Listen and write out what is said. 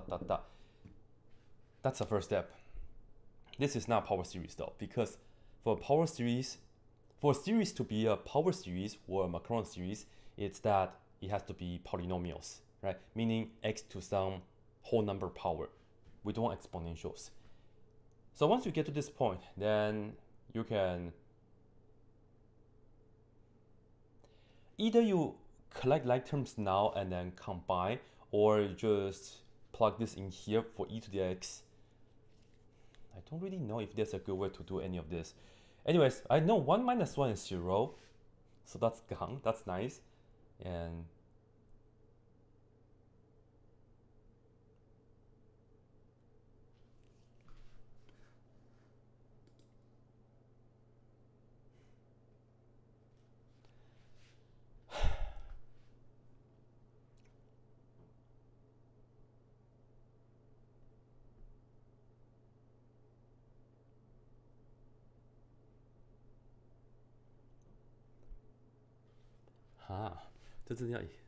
dot dot dot. That's the first step. This is not power series though, because for a series to be a power series or a Maclaurin series, it's that it has to be polynomials, right? Meaning x to some whole number power. We don't want exponentials. So once you get to this point, then you can either you collect like terms now and then combine, or just plug this in here for e to the x. I don't really know if there's a good way to do any of this. Anyways, I know 1 minus 1 is 0, so that's gone. That's nice. And这真的要